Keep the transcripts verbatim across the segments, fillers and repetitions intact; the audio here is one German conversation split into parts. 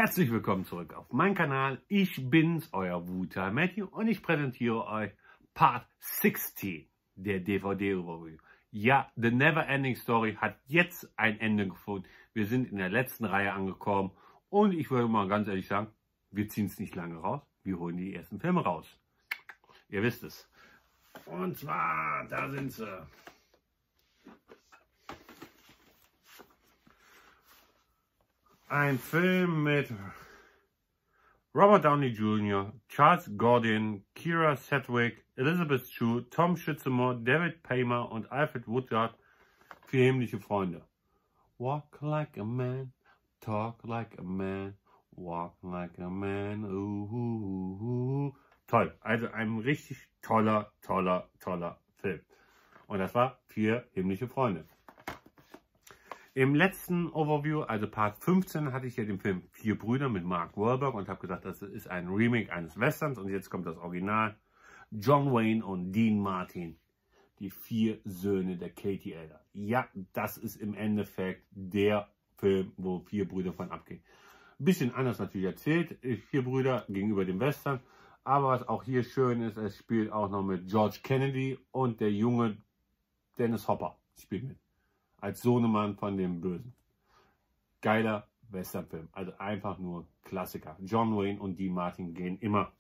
Herzlich willkommen zurück auf meinem Kanal. Ich bin's, euer Wuta Matthew, und ich präsentiere euch Part sechzehn der D V D-Review. Ja, The Neverending Story hat jetzt ein Ende gefunden. Wir sind in der letzten Reihe angekommen und ich würde mal ganz ehrlich sagen, wir ziehen es nicht lange raus. Wir holen die ersten Filme raus. Ihr wisst es. Und zwar, da sind sie. Ein Film mit Robert Downey Junior, Charles Grodin, Kira Sedgwick, Elizabeth Shue, Tom Sizemore, David Paymer und Alfred Woodard. Vier himmlische Freunde. Walk like a man, talk like a man, walk like a man. Uh, uh, uh, uh. Toll, also ein richtig toller, toller, toller Film. Und das war Vier himmlische Freunde. Im letzten Overview, also Part fünfzehn, hatte ich ja den Film Vier Brüder mit Mark Wahlberg und habe gesagt, das ist ein Remake eines Westerns. Und jetzt kommt das Original. John Wayne und Dean Martin, die vier Söhne der Katie Elder. Ja, das ist im Endeffekt der Film, wo vier Brüder von abgehen. Ein bisschen anders natürlich erzählt, Vier Brüder gegenüber dem Western. Aber was auch hier schön ist, es spielt auch noch mit George Kennedy und der junge Dennis Hopper spielt mit. Als Sohnemann von dem Bösen. Geiler Westernfilm. Also einfach nur Klassiker. John Wayne und Dean Martin gehen immer.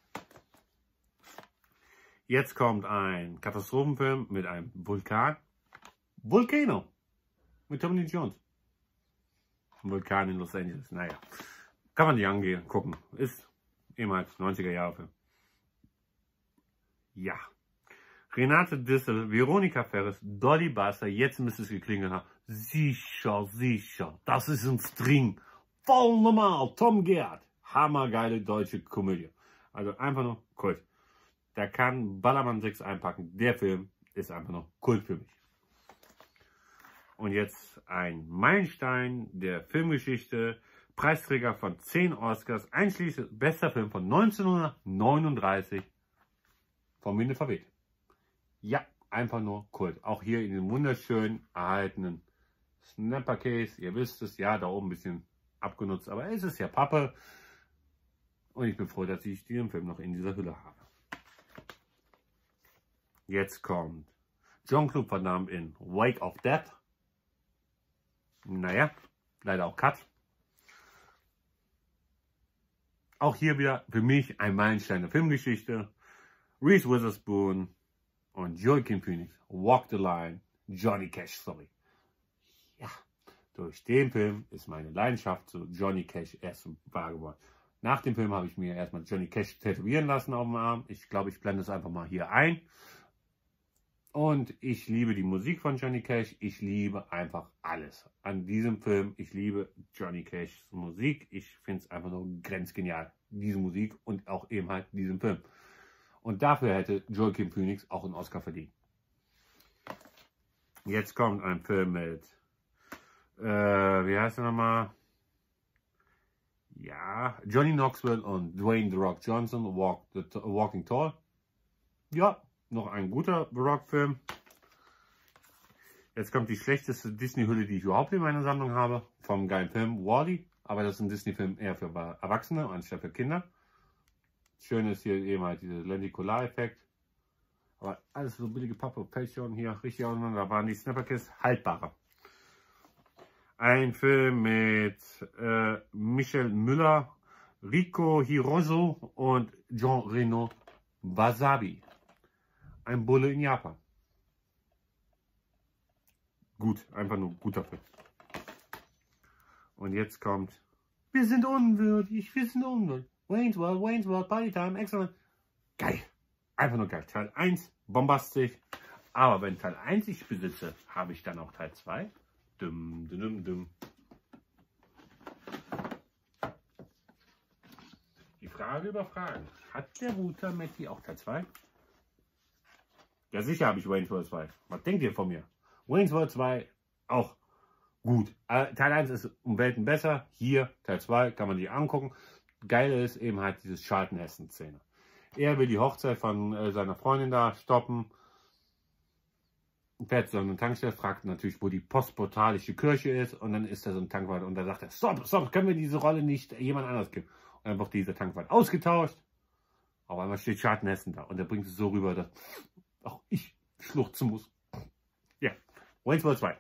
Jetzt kommt ein Katastrophenfilm mit einem Vulkan. Volcano. Mit Tommy Lee Jones. Ein Vulkan in Los Angeles. Naja. Kann man nicht angehen, gucken. Ist ehemals neunziger Jahre Film. Ja. Renate Dissel, Veronika Ferris, Dolly Buster, jetzt müsste es geklingelt haben. Sicher, sicher, das ist ein String. Voll normal, Tom Gerhardt. Hammergeile deutsche Komödie. Also einfach nur Kult. Da kann Ballermann sechs einpacken. Der Film ist einfach noch Kult für mich. Und jetzt ein Meilenstein der Filmgeschichte. Preisträger von zehn Oscars, einschließlich bester Film von neunzehnhundertneununddreißig. Vom Winde verweht. Ja, einfach nur Kult. Auch hier in dem wunderschön erhaltenen Snapper Case. Ihr wisst es, ja, da oben ein bisschen abgenutzt, aber es ist ja Pappe. Und ich bin froh, dass ich diesen Film noch in dieser Hülle habe. Jetzt kommt Jean-Claude Van Damme in Wake of Death. Naja, leider auch Cut. Auch hier wieder für mich ein Meilenstein der Filmgeschichte. Reese Witherspoon und Joaquin Phoenix, Walk the Line, Johnny Cash Story. Ja, durch den Film ist meine Leidenschaft zu Johnny Cash erst wahr geworden. Nach dem Film habe ich mir erstmal Johnny Cash tätowieren lassen auf dem Arm. Ich glaube, ich blende es einfach mal hier ein. Und ich liebe die Musik von Johnny Cash. Ich liebe einfach alles an diesem Film. Ich liebe Johnny Cashs Musik. Ich finde es einfach nur grenzgenial, diese Musik und auch eben halt diesen Film. Und dafür hätte Joaquin Phoenix auch einen Oscar verdient. Jetzt kommt ein Film mit, äh, wie heißt er nochmal? Ja, Johnny Knoxville und Dwayne The Rock Johnson, Walk the, Walking Tall. Ja, noch ein guter The Rock-Film. Jetzt kommt die schlechteste Disney-Hülle, die ich überhaupt in meiner Sammlung habe, vom geilen Film Wall-E. Aber das ist ein Disney-Film eher für Erwachsene anstatt für Kinder. Schön ist hier eben halt dieser Lenticular-Effekt. Aber alles so billige Pappe, fällt schon hier richtig auseinander. Da waren die Snapper-Kiss haltbarer. Ein Film mit äh, Michel Müller, Rico Hiroso und Jean Reno, Wasabi. Ein Bulle in Japan. Gut, einfach nur guter Film. Und jetzt kommt, wir sind unwürdig, wir sind unwürdig. Wayne's World, Wayne's World, Party Time, excellent. Geil. Einfach nur geil. Teil eins, bombastisch. Aber wenn Teil eins ich besitze, habe ich dann auch Teil zwei. Dum, dum, dum. Die Frage über Fragen. Hat der Wuta Matthew auch Teil zwei? Ja, sicher habe ich Wayne's World zwei. Was denkt ihr von mir? Wayne's World zwei auch gut. Teil eins ist um Welten besser. Hier, Teil zwei, kann man sich angucken. Geile ist eben halt diese Charlton-Heston-Szene. Er will die Hochzeit von äh, seiner Freundin da stoppen. fährt zu einer Tankstelle, fragt natürlich, wo die postportalische Kirche ist, und dann ist da so ein Tankwart und da sagt er, stopp, stopp, können wir diese Rolle nicht jemand anders geben? Und dann wird dieser Tankwart ausgetauscht. Auf einmal steht Charlton Heston da und er bringt es so rüber, dass auch ich schluchzen muss. Ja, Wayne's World zwei.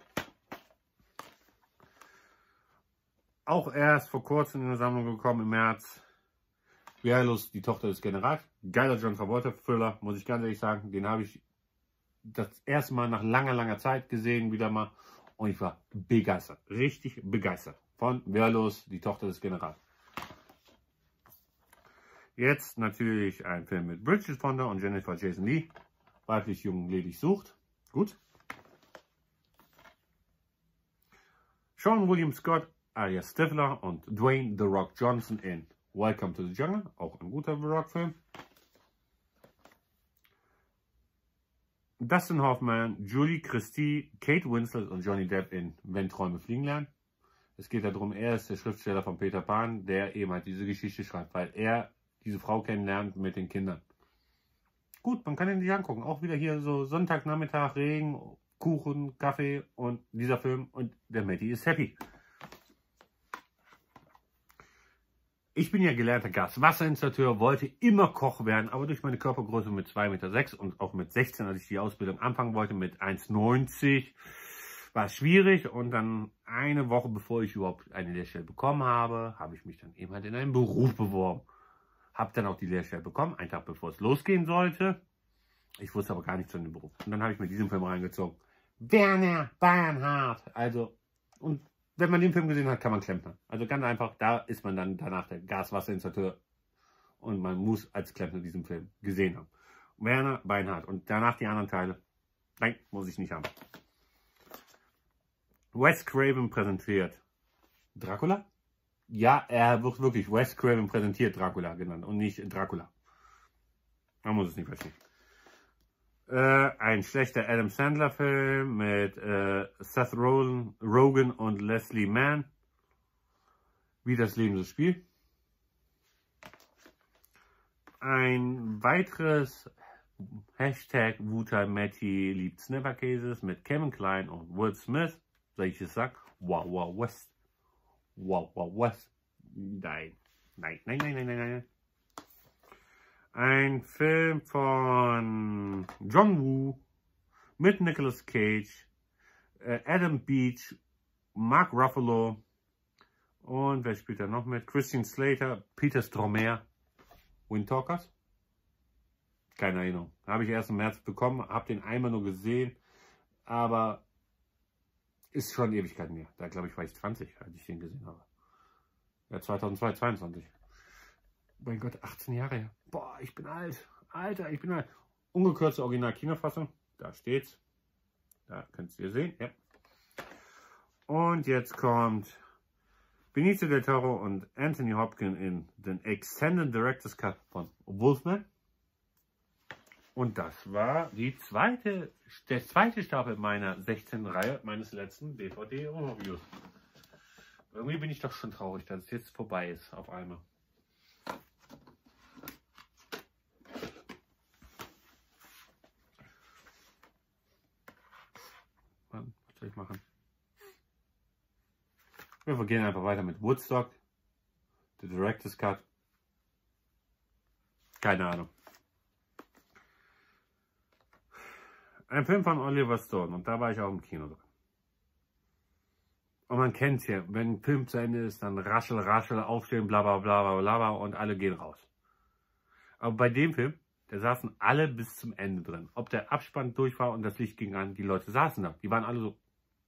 Auch erst vor kurzem in der Sammlung gekommen, im März. Wehrlos, die Tochter des Generals. Geiler John Travolta-Thriller, muss ich ganz ehrlich sagen. Den habe ich das erste Mal nach langer, langer Zeit gesehen, wieder mal. Und ich war begeistert, richtig begeistert. Von Wehrlos, die Tochter des Generals. Jetzt natürlich ein Film mit Bridget Fonda und Jennifer Jason Leigh. Weiblich, jung, ledig sucht. Gut. Sean William Scott alias Stifler und Dwayne The Rock Johnson in Welcome to the Jungle. Auch ein guter The Rock-Film. Dustin Hoffman, Julie Christie, Kate Winslet und Johnny Depp in Wenn Träume fliegen lernen. Es geht darum, er ist der Schriftsteller von Peter Pan, der eben halt diese Geschichte schreibt, weil er diese Frau kennenlernt mit den Kindern. Gut, man kann ihn sich angucken. Auch wieder hier so Sonntagnachmittag, Regen, Kuchen, Kaffee und dieser Film und der Matty ist happy. Ich bin ja gelernter Gaswasserinstallateur, wollte immer Koch werden, aber durch meine Körpergröße mit zwei Komma sechs Meter und auch mit sechzehn, als ich die Ausbildung anfangen wollte, mit eins Komma neunzig, war es schwierig. Und dann eine Woche bevor ich überhaupt eine Lehrstelle bekommen habe, habe ich mich dann eben halt in einen Beruf beworben. Habe dann auch die Lehrstelle bekommen, einen Tag bevor es losgehen sollte. Ich wusste aber gar nichts von dem Beruf. Und dann habe ich mir diesen Film reingezogen. Werner Bernhardt. Also, und wenn man den Film gesehen hat, kann man Klempner. Also ganz einfach, da ist man dann danach der Gaswasserinstallateur und man muss als Klempner diesen Film gesehen haben. Werner Bernhardt und danach die anderen Teile. Nein, muss ich nicht haben. Wes Craven präsentiert Dracula. Ja, er wird wirklich Wes Craven präsentiert Dracula genannt und nicht Dracula. Man muss es nicht verstehen. Äh, ein schlechter Adam Sandler Film mit äh, Seth Rogen, Rogen und Leslie Mann. Wie das Leben so spielt. Ein weiteres Hashtag Wutai Matty liebt Snappercases mit Kevin Kline und Will Smith. Soll ich es sagen? Wow, wow, West. Wow, wow, West. Nein. Nein, nein, nein, nein, nein, nein. Ein Film von John Woo mit Nicolas Cage, äh, Adam Beach, Mark Ruffalo und wer spielt da noch mit? Christian Slater, Peter Stormare, Wind Talkers? Keine Erinnerung. Habe ich erst im März bekommen, habe den einmal nur gesehen, aber ist schon Ewigkeiten her. Da glaube ich war ich zwanzig, als ich den gesehen habe. Ja, zweitausendzwei, zweiundzwanzig. Mein Gott, achtzehn Jahre her. Boah, ich bin alt. Alter, ich bin alt. Ungekürzte Original-Kinofassung. Da steht's. Da könnt ihr sehen. Ja. Und jetzt kommt Benicio del Toro und Anthony Hopkins in den Extended Director's Cut von Wolfman. Und das war die zweite, der zweite Stapel meiner sechzehnten Reihe meines letzten D V D-Reviews. Irgendwie bin ich doch schon traurig, dass es jetzt vorbei ist auf einmal. Was soll ich machen? Wir gehen einfach weiter mit Woodstock. The Director's Cut. Keine Ahnung. Ein Film von Oliver Stone und da war ich auch im Kino drin. Und man kennt es ja, wenn ein Film zu Ende ist, dann raschel, raschel, aufstehen, bla bla bla bla bla und alle gehen raus. Aber bei dem Film, da saßen alle bis zum Ende drin. Ob der Abspann durch war und das Licht ging an, die Leute saßen da. Die waren alle so.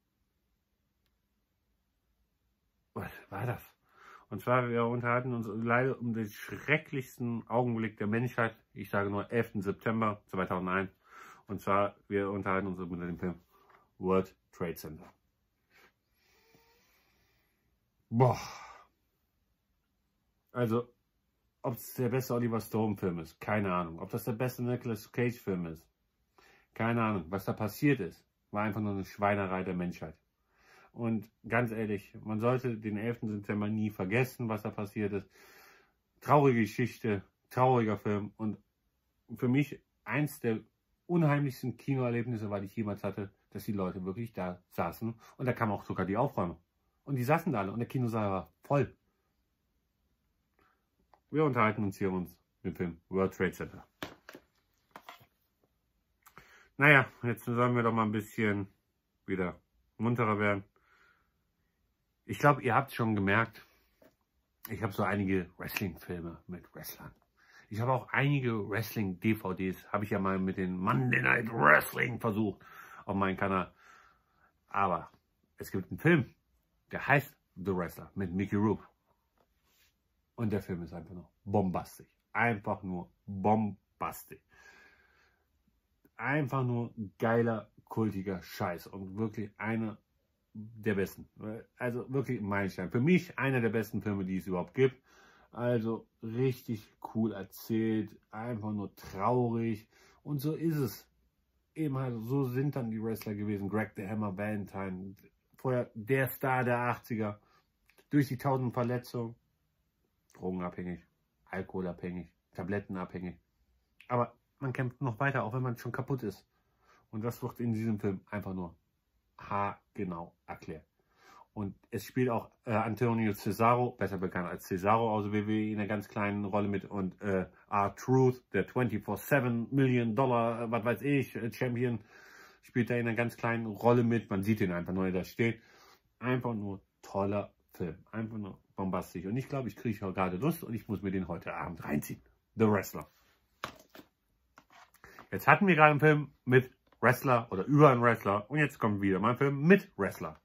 Was war das? Und zwar, wir unterhalten uns leider um den schrecklichsten Augenblick der Menschheit. Ich sage nur elften September zweitausendeins. Und zwar, wir unterhalten uns über den Film World Trade Center. Boah. Also, ob es der beste Oliver Stone Film ist, keine Ahnung. Ob das der beste Nicolas Cage Film ist, keine Ahnung. Was da passiert ist, war einfach nur eine Schweinerei der Menschheit. Und ganz ehrlich, man sollte den elften September nie vergessen, was da passiert ist. Traurige Geschichte, trauriger Film und für mich eins der unheimlichsten Kinoerlebnisse, was ich jemals hatte, dass die Leute wirklich da saßen und da kam auch sogar die Aufräumung. Und die saßen da alle und der Kinosaal war voll. Wir unterhalten uns hier uns mit dem World Trade Center. Naja, jetzt sollen wir doch mal ein bisschen wieder munterer werden. Ich glaube, ihr habt schon gemerkt, ich habe so einige Wrestling-Filme mit Wrestlern. Ich habe auch einige Wrestling-D V Ds, habe ich ja mal mit den Monday Night Wrestling versucht auf meinem Kanal. Aber es gibt einen Film, der heißt The Wrestler mit Mickey Rourke. Und der Film ist einfach nur bombastisch. Einfach nur bombastisch. Einfach nur geiler, kultiger Scheiß. Und wirklich einer der besten. Also wirklich ein Meilenstein. Für mich einer der besten Filme, die es überhaupt gibt. Also richtig cool erzählt. Einfach nur traurig. Und so ist es. Eben halt, so sind dann die Wrestler gewesen. Greg the Hammer Valentine. Vorher der Star der achtziger. Durch die tausend Verletzungen. Drogenabhängig. Alkoholabhängig. Tablettenabhängig. Aber man kämpft noch weiter, auch wenn man schon kaputt ist. Und das wird in diesem Film einfach nur haargenau erklärt. Und es spielt auch äh, Antonio Cesaro, besser bekannt als Cesaro aus W W E, in einer ganz kleinen Rolle mit. Und äh, R-Truth, der vierundzwanzig sieben Million Dollar, äh, was weiß ich, äh, Champion, spielt da in einer ganz kleinen Rolle mit. Man sieht ihn einfach nur, da steht. Einfach nur toller Film. Einfach nur bombastisch. Und ich glaube, ich kriege gerade Lust und ich muss mir den heute Abend reinziehen. The Wrestler. Jetzt hatten wir gerade einen Film mit Wrestler oder über einen Wrestler. Und jetzt kommt wieder mal ein Film mit Wrestler.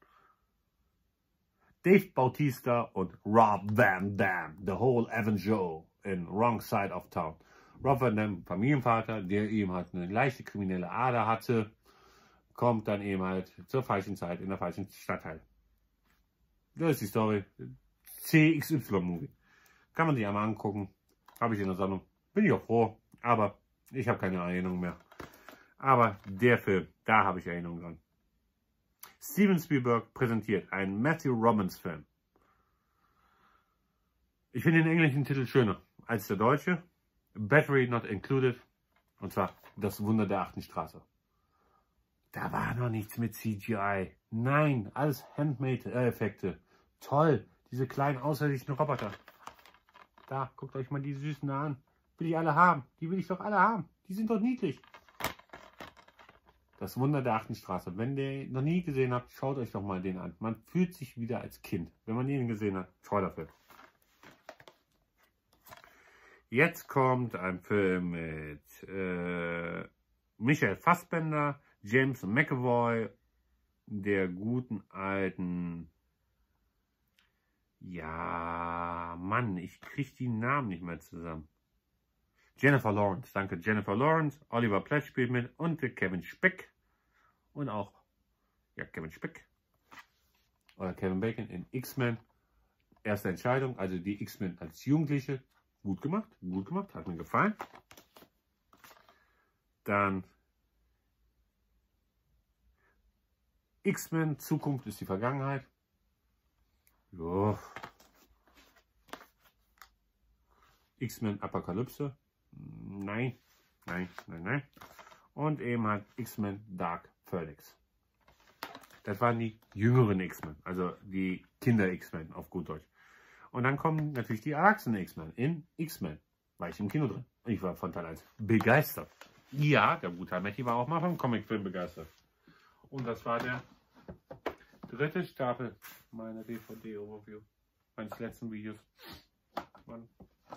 Dave Bautista und Rob Van Dam. The Whole Avenger in Wrong Side of Town. Rob Van Dam, Familienvater, der eben halt eine leichte kriminelle Ader hatte, kommt dann eben halt zur falschen Zeit in der falschen Stadtteil. Das ist die Story. C X Y-Movie. Kann man sich einmal angucken. Habe ich in der Sammlung. Bin ich auch froh. Aber ich habe keine Erinnerung mehr. Aber der Film, da habe ich Erinnerung dran. Steven Spielberg präsentiert einen Matthew Robbins Film. Ich finde den englischen Titel schöner als der deutsche. Battery Not Included. Und zwar Das Wunder der achten Straße. Da war noch nichts mit C G I. Nein, alles Handmade-Effekte. Toll, diese kleinen außerirdischen Roboter. Da, guckt euch mal die Süßen da an. Will ich alle haben. Die will ich doch alle haben. Die sind doch niedlich. Das Wunder der achten Straße. Wenn ihr noch nie gesehen habt, schaut euch doch mal den an. Man fühlt sich wieder als Kind, wenn man ihn gesehen hat. Toller Film. Jetzt kommt ein Film mit äh, Michael Fassbender, James McAvoy, der guten alten... Ja, Mann, ich kriege die Namen nicht mehr zusammen. Jennifer Lawrence, danke, Jennifer Lawrence, Oliver Platt spielt mit und Kevin Speck und auch, ja, Kevin Speck oder Kevin Bacon in X-Men. Erste Entscheidung, also die X-Men als Jugendliche, gut gemacht, gut gemacht, hat mir gefallen. Dann X-Men, Zukunft ist die Vergangenheit. Jo. X-Men Apokalypse. Nein, nein, nein, nein. Und eben halt X-Men Dark Phoenix. Das waren die jüngeren X-Men, also die Kinder-X-Men auf gut Deutsch. Und dann kommen natürlich die erwachsenen X-Men in X-Men. War ich im Kino drin. Ich war von Teil eins begeistert. Ja, der gute Matty war auch mal vom Comicfilm begeistert. Und das war der dritte Stapel meiner D V D-Overview. Meines letzten Videos. Mann.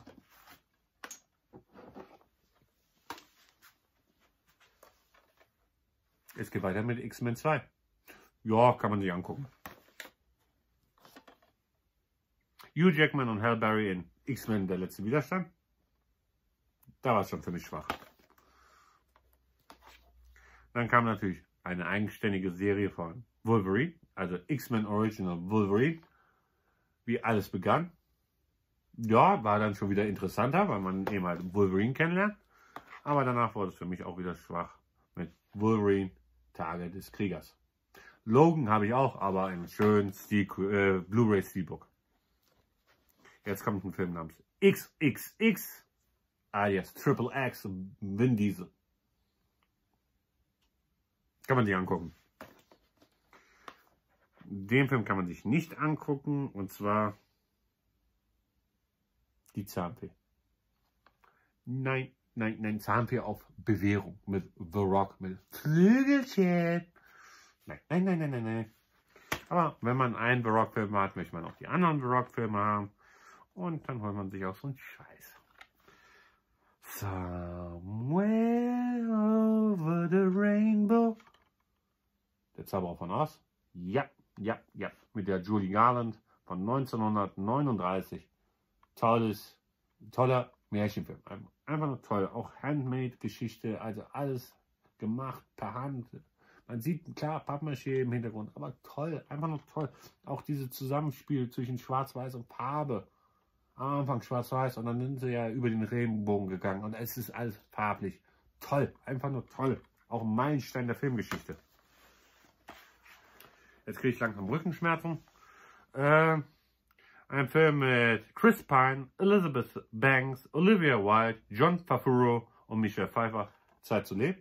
Es geht weiter mit X-Men zwei. Ja, kann man sich angucken. Hugh Jackman und Halle Berry in X-Men der letzte Widerstand. Da war es schon für mich schwach. Dann kam natürlich eine eigenständige Serie von Wolverine, also X-Men Original Wolverine, wie alles begann. Ja, war dann schon wieder interessanter, weil man eben halt Wolverine kennenlernt. Aber danach wurde es für mich auch wieder schwach mit Wolverine, Tage des Kriegers. Logan habe ich auch, aber im schönen äh, Blu-ray Steelbook. Jetzt kommt ein Film namens X X X, alias Triple X, Vin Diesel. Kann man sich angucken. Den Film kann man sich nicht angucken, und zwar die Zahnfee. Nein, nein, nein, Zahnfee auf Bewährung mit The Rock, mit Flügelchen. Nein, nein, nein, nein, nein, nein. Aber wenn man einen The Rock-Film hat, möchte man auch die anderen The Rock-Filme haben. Und dann holt man sich auch so einen Scheiß. Somewhere over the rainbow. Der Zauberer von Oz. Ja, ja, ja. Mit der Judy Garland von neunzehnhundertneununddreißig. Tolles, toller Märchenfilm. Einfach nur toll. Auch Handmade-Geschichte. Also alles gemacht per Hand. Man sieht klar Pappmaché im Hintergrund. Aber toll. Einfach nur toll. Auch dieses Zusammenspiel zwischen Schwarz-Weiß und Farbe. Am Anfang schwarz-weiß und dann sind sie ja über den Regenbogen gegangen. Und es ist alles farblich. Toll. Einfach nur toll. Auch ein Meilenstein der Filmgeschichte. Jetzt kriege ich langsam Rückenschmerzen. Äh, ein Film mit Chris Pine, Elizabeth Banks, Olivia Wilde, Jon Favreau und Michelle Pfeiffer. Zeit zu leben.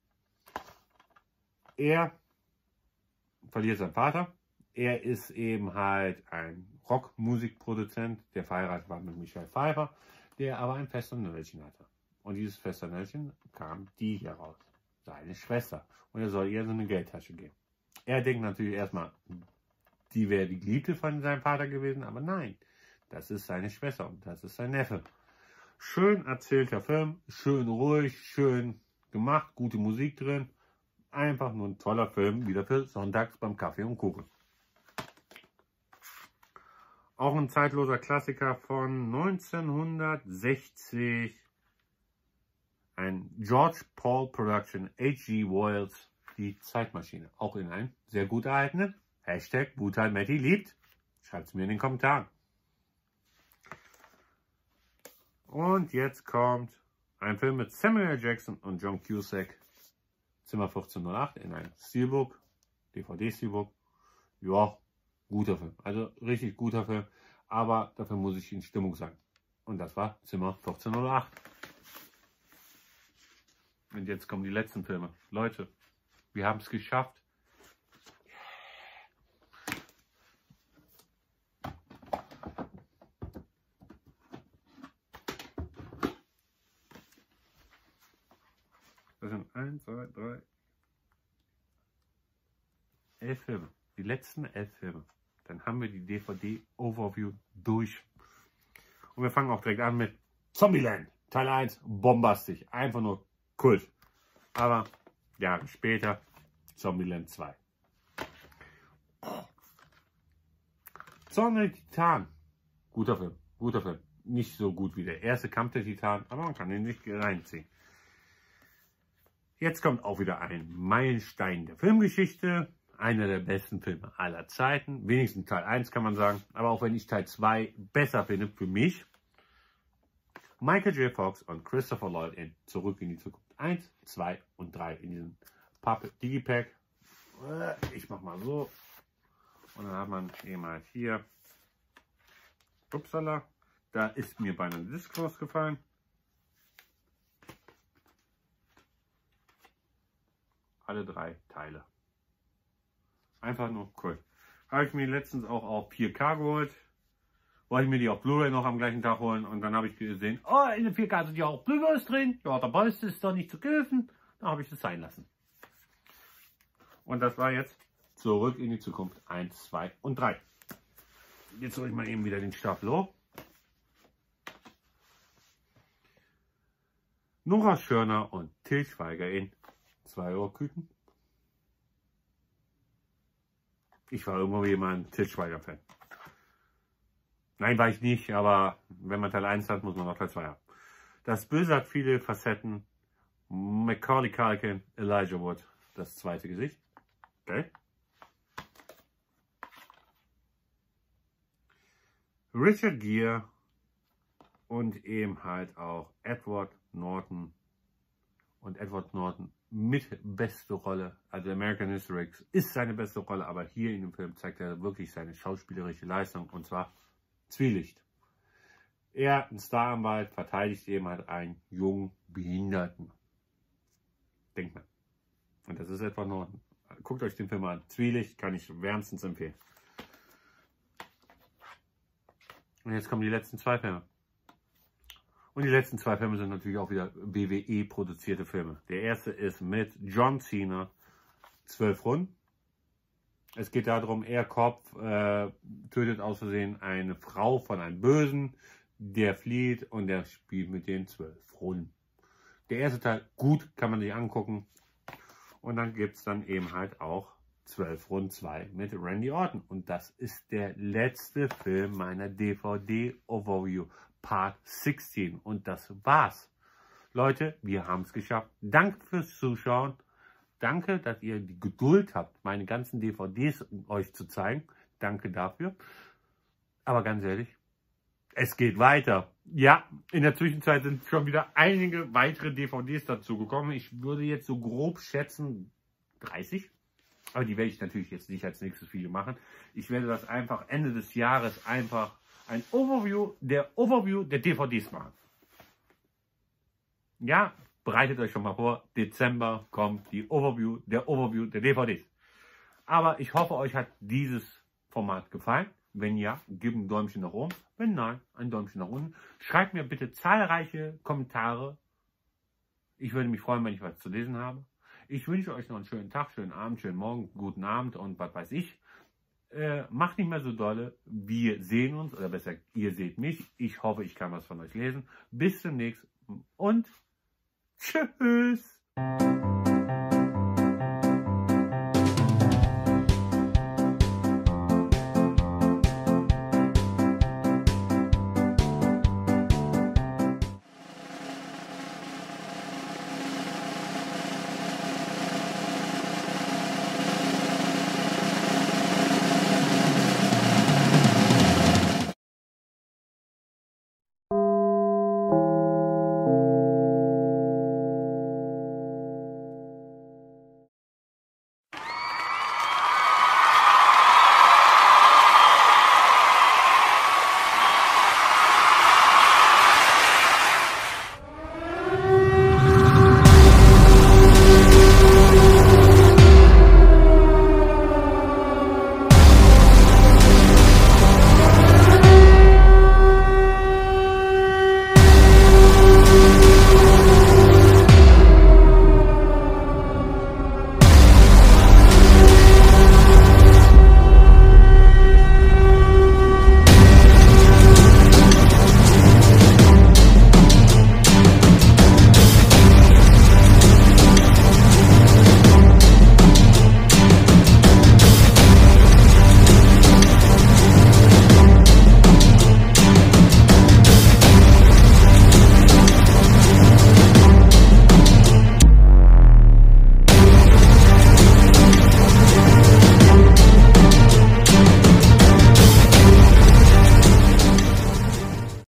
Er verliert seinen Vater. Er ist eben halt ein Rockmusikproduzent, der verheiratet war mit Michelle Pfeiffer, der aber ein Festernöllchen hatte. Und dieses Festernöllchen kam die hier raus, seine Schwester. Und er soll ihr so eine Geldtasche geben. Er denkt natürlich erstmal, die wäre die Geliebte von seinem Vater gewesen, aber nein, das ist seine Schwester und das ist sein Neffe. Schön erzählter Film, schön ruhig, schön gemacht, gute Musik drin. Einfach nur ein toller Film, wieder für sonntags beim Kaffee und Kuchen. Auch ein zeitloser Klassiker von neunzehnhundertsechzig. Ein George Paul Production, H G Wells, die Zeitmaschine. Auch in einem sehr gut erhaltenen. Hashtag Brutal Matti liebt. Schreibt es mir in den Kommentaren. Und jetzt kommt ein Film mit Samuel L. Jackson und John Cusack. Zimmer vierzehnhundertacht in einem Steelbook, D V D-Steelbook. Ja, guter Film. Also richtig guter Film. Aber dafür muss ich in Stimmung sein. Und das war Zimmer vierzehnhundertacht. Und jetzt kommen die letzten Filme. Leute, wir haben es geschafft. Das sind eins, zwei, drei, elf Filme. Die letzten elf Filme. Dann haben wir die D V D-Overview durch. Und wir fangen auch direkt an mit Zombieland. Teil eins, bombastisch. Einfach nur Kult. Aber Jahre später, Zombieland zwei. Zorn der Titan. Guter Film. Guter Film. Nicht so gut wie der erste Kampf der Titan, aber man kann ihn nicht reinziehen. Jetzt kommt auch wieder ein Meilenstein der Filmgeschichte. Einer der besten Filme aller Zeiten. Wenigstens Teil eins kann man sagen. Aber auch wenn ich Teil zwei besser finde für mich. Michael J. Fox und Christopher Lloyd in Zurück in die Zukunft. eins, zwei und drei in diesem Pappe Digipack. Ich mach mal so. Und dann hat man eben halt hier. Upsala. Da ist mir beinahe ein Disc rausgefallen. Alle drei Teile. Einfach nur cool. Habe ich mir letztens auch auf vier K geholt. Wollte ich mir die auf Blu-ray noch am gleichen Tag holen. Und dann habe ich gesehen, oh, in der vier K sind ja auch Blu-rays drin. Ja, dabei ist es doch nicht zu kaufen. Dann habe ich es sein lassen. Und das war jetzt Zurück in die Zukunft eins, zwei und drei. Jetzt hole ich mal eben wieder den Stapel hoch. Nora Schörner und Til Schweiger in zwei Euro Küken. Ich war irgendwo jemand Til Schweiger Fan. Nein, war ich nicht, aber wenn man Teil eins hat, muss man auch Teil zwei haben. Das Böse hat viele Facetten. Macaulay Culkin, Elijah Wood, das zweite Gesicht. Okay. Richard Gere und eben halt auch Edward Norton. Und Edward Norton mit beste Rolle, also American History X ist seine beste Rolle, aber hier in dem Film zeigt er wirklich seine schauspielerische Leistung, und zwar Zwielicht. Er, ein Staranwalt, verteidigt eben halt einen jungen Behinderten. Denkt man. Und das ist Edward Norton. guckt euch den Film an. Zwielicht kann ich wärmstens empfehlen. Und jetzt kommen die letzten zwei Filme. Und die letzten zwei Filme sind natürlich auch wieder B W E-produzierte Filme. Der erste ist mit John Cena, zwölf Runden. Es geht darum, er Kopf äh, tötet aus Versehen eine Frau von einem Bösen, der flieht und der spielt mit den zwölf Runden. Der erste Teil, gut, kann man sich angucken. Und dann gibt es dann eben halt auch zwölf Runden zwei mit Randy Orton. Und das ist der letzte Film meiner D V D-Overview, Part sechzehn. Und das war's. Leute, wir haben es geschafft. Danke fürs Zuschauen. Danke, dass ihr die Geduld habt, meine ganzen D V Ds euch zu zeigen. Danke dafür. Aber ganz ehrlich, es geht weiter. Ja, in der Zwischenzeit sind schon wieder einige weitere D V Ds dazu gekommen. Ich würde jetzt so grob schätzen dreißig. Aber die werde ich natürlich jetzt nicht als nächstes Video machen. Ich werde das einfach Ende des Jahres einfach ein Overview der Overview der D V Ds machen. Ja, bereitet euch schon mal vor. Dezember kommt die Overview der Overview der D V Ds. Aber ich hoffe, euch hat dieses Format gefallen. Wenn ja, gebt ein Däumchen nach oben. Wenn nein, ein Däumchen nach unten. Schreibt mir bitte zahlreiche Kommentare. Ich würde mich freuen, wenn ich was zu lesen habe. Ich wünsche euch noch einen schönen Tag, schönen Abend, schönen Morgen, guten Abend und was weiß ich. Äh, macht nicht mehr so dolle. Wir sehen uns, oder besser, ihr seht mich. Ich hoffe, ich kann was von euch lesen. Bis zum nächsten und tschüss.